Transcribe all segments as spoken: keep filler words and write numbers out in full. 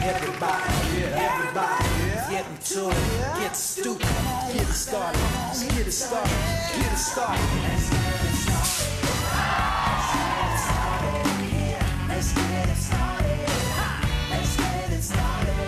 Everybody, yeah, everybody, yeah. Get into it, yeah. Get stupid, get it started, let's get it started, get it started. Let's get it started. Let's get it started. Let's get it started.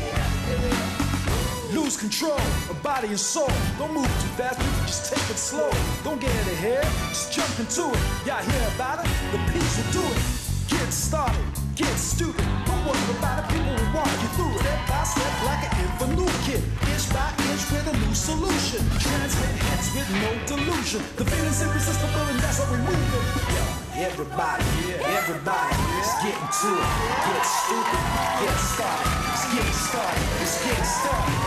Lose control of body and soul. Don't move too fast, just take it slow. Don't get it ahead, just jump into it. Y'all hear about it? The peace will do it. Get started, get stupid. Don't worry about it, people will walk you through it. Step by step like an infant new kid. Inch by inch with a new solution. Transmit heads with no delusion. The feeling's irresistible and that's how we move it. Yeah, everybody, yeah, everybody, let's get into it. Get stupid, get started. Let's get it started, let's get it started.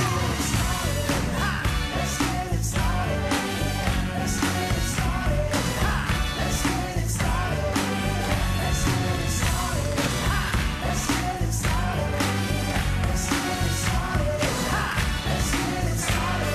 Let's get it started. Let's get it started. Let's get it started. Let's get it started. Let's get it started. Let's get it started. Let's get it started.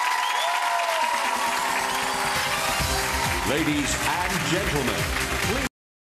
Ladies and gentlemen, please.